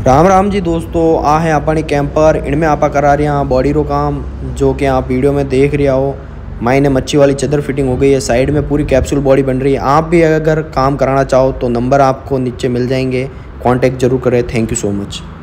राम राम जी दोस्तों, आ है अपने कैंपर इनमें आपा करा रहे हैं बॉडी रो काम जो कि आप वीडियो में देख रहे हो। मायने मच्छी वाली चादर फिटिंग हो गई है, साइड में पूरी कैप्सूल बॉडी बन रही है। आप भी अगर काम कराना चाहो तो नंबर आपको नीचे मिल जाएंगे, कांटेक्ट जरूर करें। Thank you so much.